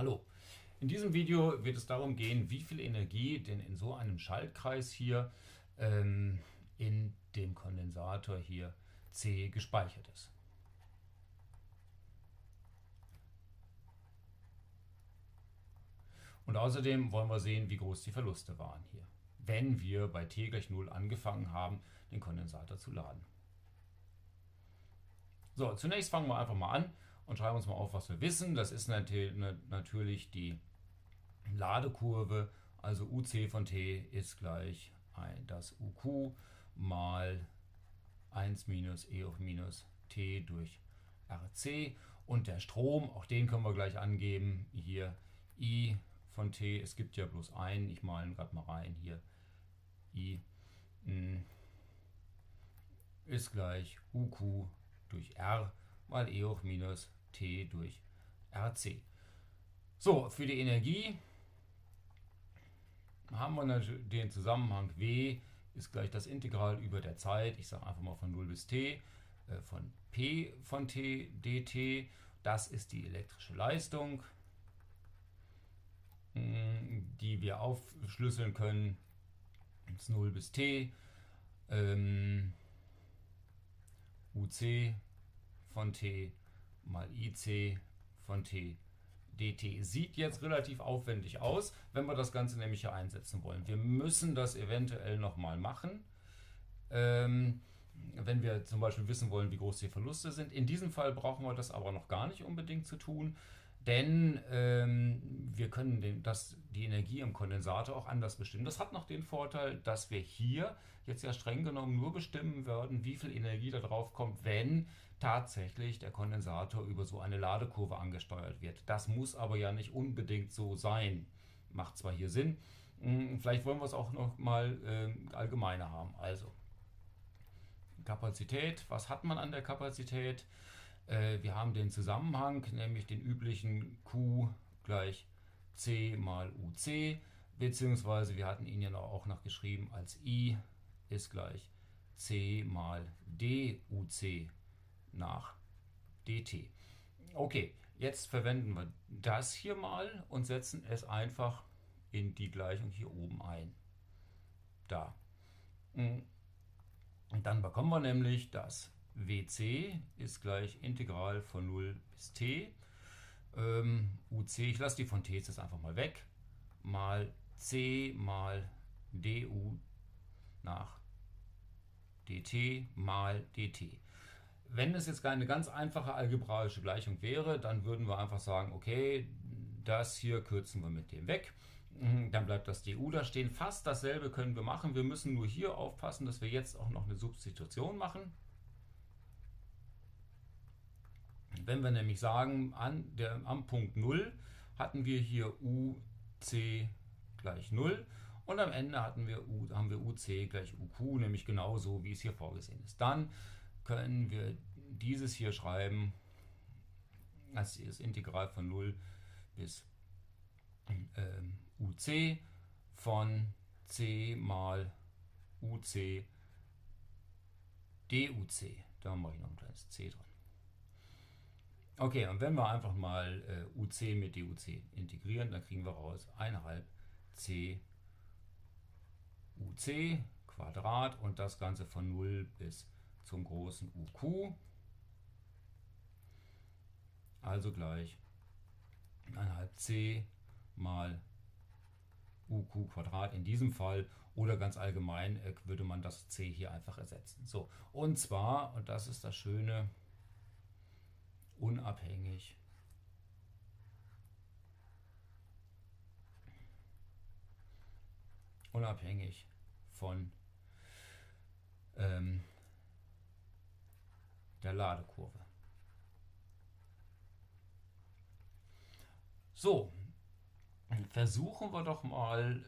Hallo, in diesem Video wird es darum gehen, wie viel Energie denn in so einem Schaltkreis hier in dem Kondensator hier C gespeichert ist. Und außerdem wollen wir sehen, wie groß die Verluste waren hier, wenn wir bei t gleich 0 angefangen haben, den Kondensator zu laden. So, zunächst fangen wir einfach mal an und schreiben uns mal auf, was wir wissen. Das ist natürlich die Ladekurve, also UC von t ist gleich das UQ mal 1 minus e hoch minus t durch RC. Und der Strom, auch den können wir gleich angeben, hier I von t, es gibt ja bloß einen, ich male ihn gerade mal rein, hier I ist gleich UQ durch R mal e hoch minus t durch RC. So, für die Energie haben wir den Zusammenhang W ist gleich das Integral über der Zeit, ich sage einfach mal von 0 bis t, von P von t dt. Das ist die elektrische Leistung, die wir aufschlüsseln können ins 0 bis t. UC von t mal IC von t dt. Sieht jetzt relativ aufwendig aus, wenn wir das Ganze nämlich hier einsetzen wollen. Wir müssen das eventuell nochmal machen, wenn wir zum Beispiel wissen wollen, wie groß die Verluste sind. In diesem Fall brauchen wir das aber noch gar nicht unbedingt zu tun, denn wir können die Energie im Kondensator auch anders bestimmen. Das hat noch den Vorteil, dass wir hier jetzt ja streng genommen nur bestimmen würden, wie viel Energie da drauf kommt, wenn tatsächlich der Kondensator über so eine Ladekurve angesteuert wird. Das muss aber ja nicht unbedingt so sein. Macht zwar hier Sinn, vielleicht wollen wir es auch noch mal allgemeiner haben. Also Kapazität, was hat man an der Kapazität? Wir haben den Zusammenhang, nämlich den üblichen Q gleich C mal UC, beziehungsweise wir hatten ihn ja auch noch geschrieben als I ist gleich C mal DUC nach dt. Okay, jetzt verwenden wir das hier mal und setzen es einfach in die Gleichung hier oben ein. Da. Und dann bekommen wir nämlich das WC ist gleich Integral von 0 bis t. UC, ich lasse die von t jetzt einfach mal weg, mal C mal du nach dt mal dt. Wenn es jetzt eine ganz einfache algebraische Gleichung wäre, dann würden wir einfach sagen, okay, das hier kürzen wir mit dem weg. Dann bleibt das du da stehen. Fast dasselbe können wir machen. Wir müssen nur hier aufpassen, dass wir jetzt auch noch eine Substitution machen. Wenn wir nämlich sagen, am Punkt 0 hatten wir hier UC gleich 0 und am Ende haben wir UC gleich UQ, nämlich genauso, wie es hier vorgesehen ist. Dann können wir dieses hier schreiben als das Integral von 0 bis UC von C mal UC DUC. Da mache ich noch ein kleines C dran. Okay, und wenn wir einfach mal UC mit DUC integrieren, dann kriegen wir raus 1,5 C UC Quadrat und das Ganze von 0 bis zum großen UQ, also gleich 1,5 C mal UQ Quadrat in diesem Fall, oder ganz allgemein würde man das C hier einfach ersetzen. So, und zwar, und das ist das Schöne, unabhängig von der Ladekurve. So, versuchen wir doch mal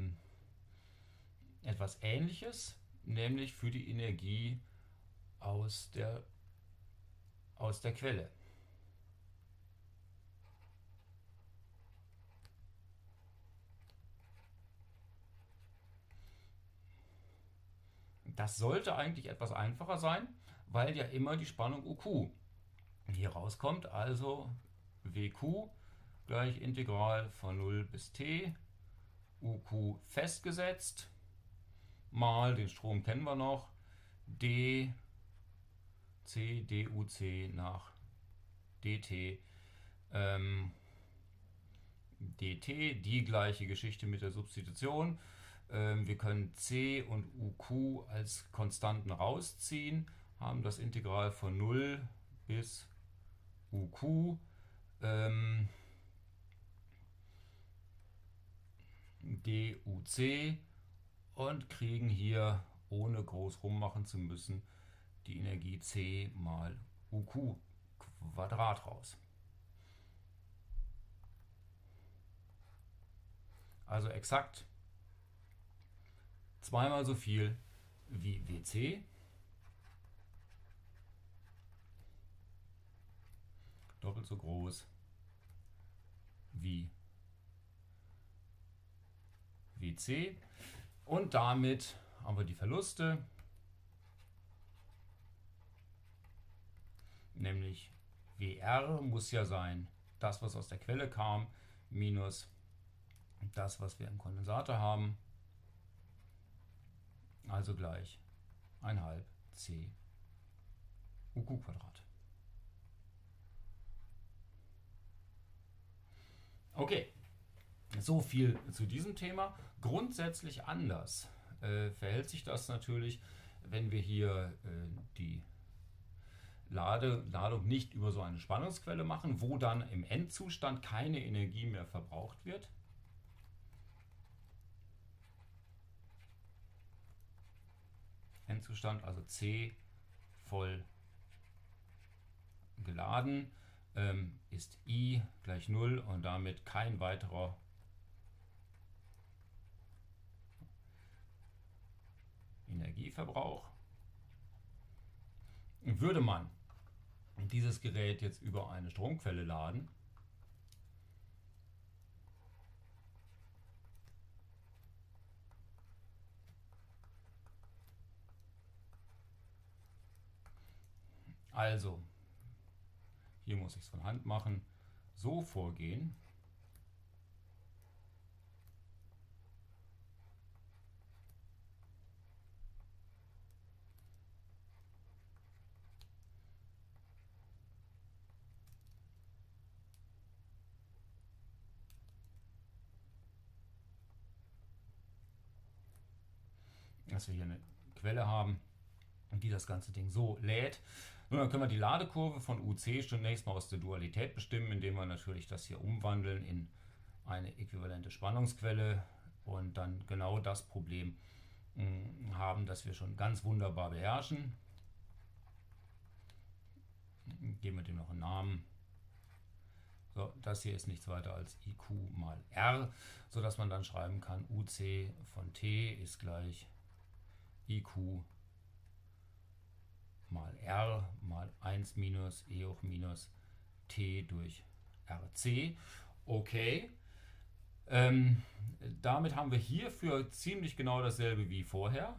etwas Ähnliches, nämlich für die Energie aus der Quelle. Das sollte eigentlich etwas einfacher sein, weil ja immer die Spannung UQ hier rauskommt, also WQ gleich Integral von 0 bis t, UQ festgesetzt, mal, den Strom kennen wir noch, dc duc nach dt dt, die gleiche Geschichte mit der Substitution. Wir können c und uq als Konstanten rausziehen, haben das Integral von 0 bis uq duc und kriegen hier, ohne groß rummachen zu müssen, die Energie c mal uq Quadrat raus. Also exakt zweimal so viel wie WC, doppelt so groß wie WC, und damit haben wir die Verluste, nämlich WR muss ja sein, das was aus der Quelle kam, minus das was wir im Kondensator haben, also gleich 1/2 c UQ Quadrat. Okay, so viel zu diesem Thema. Grundsätzlich anders verhält sich das natürlich, wenn wir hier die Ladung nicht über so eine Spannungsquelle machen, wo dann im Endzustand keine Energie mehr verbraucht wird. Endzustand, also C voll geladen, ist I gleich 0 und damit kein weiterer Energieverbrauch. Würde man dieses Gerät jetzt über eine Stromquelle laden, also hier muss ich es von Hand machen, so vorgehen, dass wir hier eine Quelle haben, die das ganze Ding so lädt. Nun, dann können wir die Ladekurve von UC zunächst mal aus der Dualität bestimmen, indem wir natürlich das hier umwandeln in eine äquivalente Spannungsquelle und dann genau das Problem haben, das wir schon ganz wunderbar beherrschen. Geben wir dem noch einen Namen. So, das hier ist nichts weiter als IQ mal R, sodass man dann schreiben kann, UC von T ist gleich IQ mal R mal 1 minus E hoch minus T durch RC. Okay. Damit haben wir hierfür ziemlich genau dasselbe wie vorher.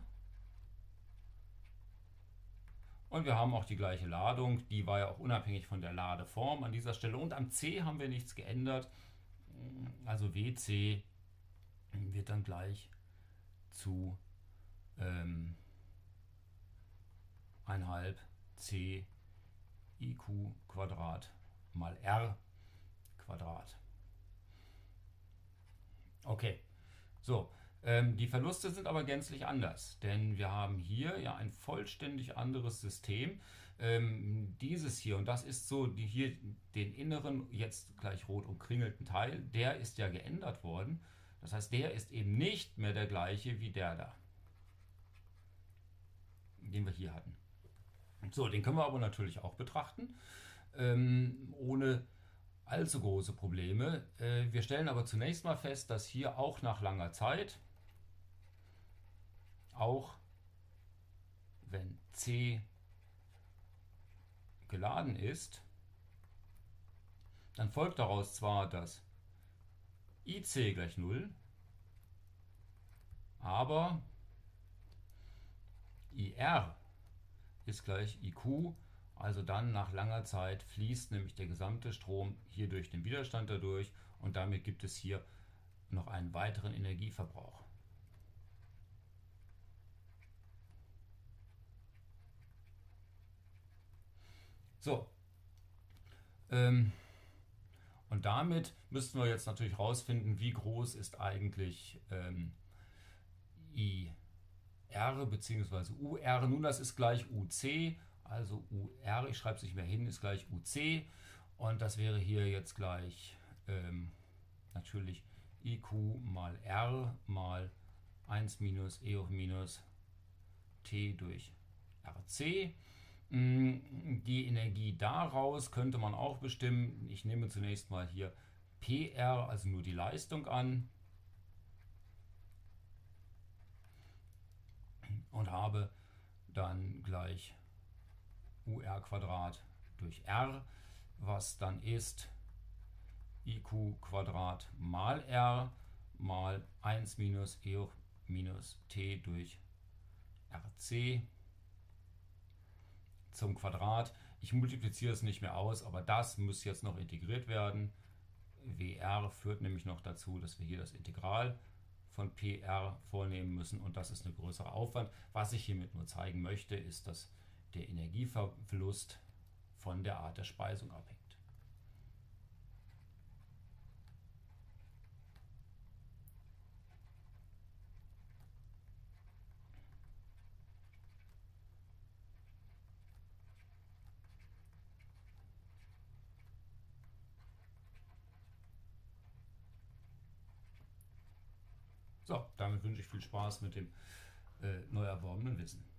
Und wir haben auch die gleiche Ladung, die war ja auch unabhängig von der Ladeform an dieser Stelle. Und am C haben wir nichts geändert. Also WC wird dann gleich zu 1/2 c IQ Quadrat mal R Quadrat. Okay, so, die Verluste sind aber gänzlich anders, denn wir haben hier ja ein vollständig anderes System. Dieses hier, und das ist so, hier den inneren, jetzt gleich rot umkringelten Teil, der ist ja geändert worden. Das heißt, der ist eben nicht mehr der gleiche wie der da, den wir hier hatten. So, den können wir aber natürlich auch betrachten, ohne allzu große Probleme. Wir stellen aber zunächst mal fest, dass hier auch nach langer Zeit, auch wenn C geladen ist, dann folgt daraus zwar, dass IC gleich 0, aber IR ist gleich IQ Also dann nach langer Zeit fließt nämlich der gesamte Strom hier durch den Widerstand dadurch und damit gibt es hier noch einen weiteren Energieverbrauch. So, und damit müssten wir jetzt natürlich herausfinden, wie groß ist eigentlich IR bzw. UR. Nun, das ist gleich UC, also UR, ich schreibe es nicht mehr hin, ist gleich UC. Und das wäre hier jetzt gleich natürlich IQ mal R mal 1 minus E hoch minus T durch RC. Die Energie daraus könnte man auch bestimmen. Ich nehme zunächst mal hier PR, also nur die Leistung an. Und habe dann gleich UR Quadrat durch R, was dann ist IQ Quadrat mal R mal 1 minus E hoch minus T durch RC zum Quadrat. Ich multipliziere es nicht mehr aus, aber das muss jetzt noch integriert werden. WR führt nämlich noch dazu, dass wir hier das Integral von PR vornehmen müssen und das ist ein größerer Aufwand. Was ich hiermit nur zeigen möchte, ist, dass der Energieverlust von der Art der Speisung abhängt. So, damit wünsche ich viel Spaß mit dem neu erworbenen Wissen.